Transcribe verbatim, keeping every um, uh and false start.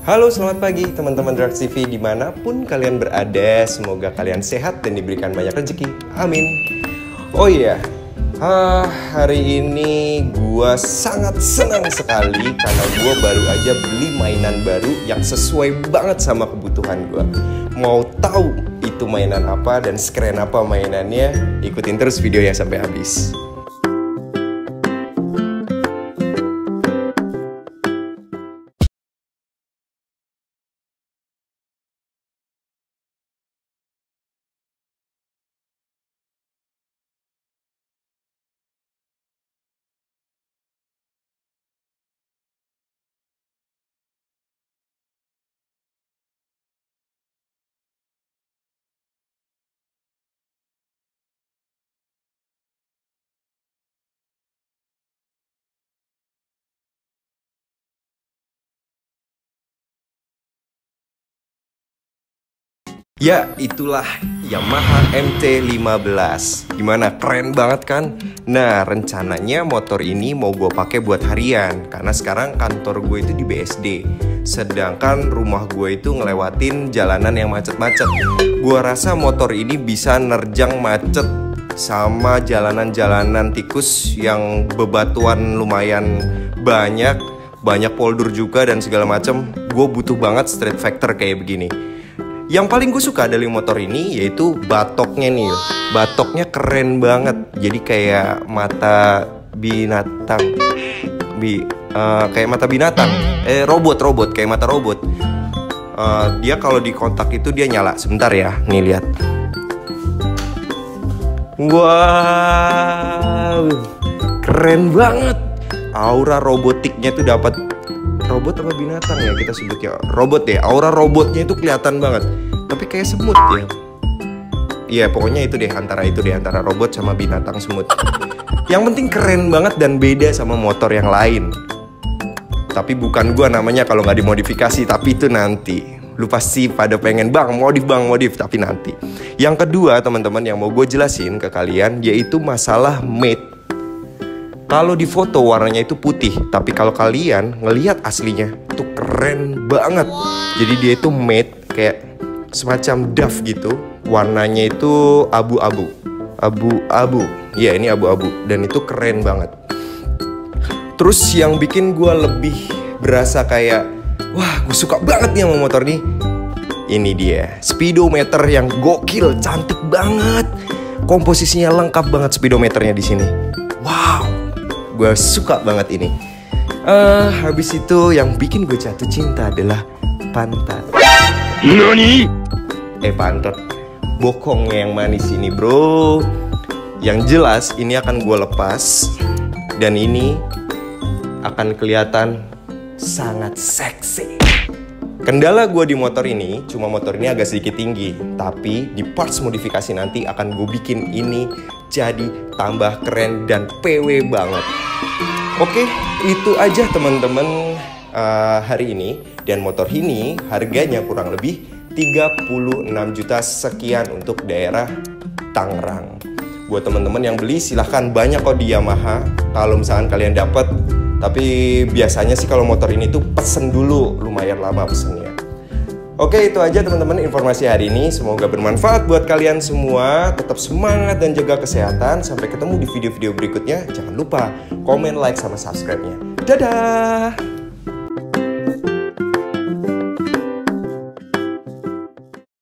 Halo, selamat pagi teman-teman Drax T V dimanapun kalian berada. Semoga kalian sehat dan diberikan banyak rezeki. Amin. Oh iya, ah, hari ini gua sangat senang sekali karena gua baru aja beli mainan baru yang sesuai banget sama kebutuhan gua. Mau tahu itu mainan apa dan sekeren apa mainannya? Ikutin terus videonya sampai habis. Ya, itulah Yamaha M T lima belas. Gimana? Keren banget kan? Nah, rencananya motor ini mau gue pakai buat harian karena sekarang kantor gue itu di B S D. Sedangkan rumah gue itu ngelewatin jalanan yang macet-macet. Gue rasa motor ini bisa nerjang macet sama jalanan-jalanan tikus yang bebatuan lumayan banyak, banyak polder juga dan segala macam. Gue butuh banget street factor kayak begini. Yang paling gue suka dari motor ini yaitu batoknya nih. Batoknya keren banget. Jadi kayak mata binatang. Bi, uh, kayak mata binatang. Eh robot robot kayak mata robot. Uh, dia kalau di kontak itu dia nyala. Sebentar ya, nih lihat. Wow, keren banget. Aura robotiknya tuh dapat. Robot apa binatang ya kita sebutnya? Robot deh, aura robotnya itu kelihatan banget. Tapi kayak semut ya. Iya pokoknya itu deh, antara itu deh, antara robot sama binatang semut. Yang penting keren banget dan beda sama motor yang lain. Tapi bukan gua namanya kalau nggak dimodifikasi, tapi itu nanti. Lu pasti pada pengen bang, modif bang, modif, tapi nanti. Yang kedua teman-teman yang mau gue jelasin ke kalian yaitu masalah matte. Kalau di foto warnanya itu putih, tapi kalau kalian ngelihat aslinya itu keren banget. Jadi dia itu matte kayak semacam dove gitu. Warnanya itu abu-abu, abu-abu. Ya ini abu-abu dan itu keren banget. Terus yang bikin gue lebih berasa kayak wah gue suka banget nih sama motor nih. Ini dia speedometer yang gokil, cantik banget. Komposisinya lengkap banget speedometernya di sini. Wow. Gue suka banget ini. uh, Habis itu yang bikin gue jatuh cinta adalah pantat. Nani? Eh pantat bokongnya yang manis ini bro. Yang jelas ini akan gue lepas. Dan ini akan kelihatan sangat seksi. Kendala gue di motor ini, cuma motor ini agak sedikit tinggi. Tapi di parts modifikasi nanti akan gue bikin ini jadi tambah keren dan P W banget. Oke, itu aja teman-teman uh, hari ini. Dan motor ini harganya kurang lebih tiga puluh enam juta sekian untuk daerah Tangerang. Buat teman-teman yang beli silahkan, banyak kok di Yamaha kalau misalkan kalian dapat. Tapi biasanya sih kalau motor ini tuh pesen dulu, lumayan lama pesennya. Oke, itu aja teman-teman informasi hari ini. Semoga bermanfaat buat kalian semua. Tetap semangat dan jaga kesehatan. Sampai ketemu di video-video berikutnya. Jangan lupa komen, like, sama subscribe-nya. Dadah!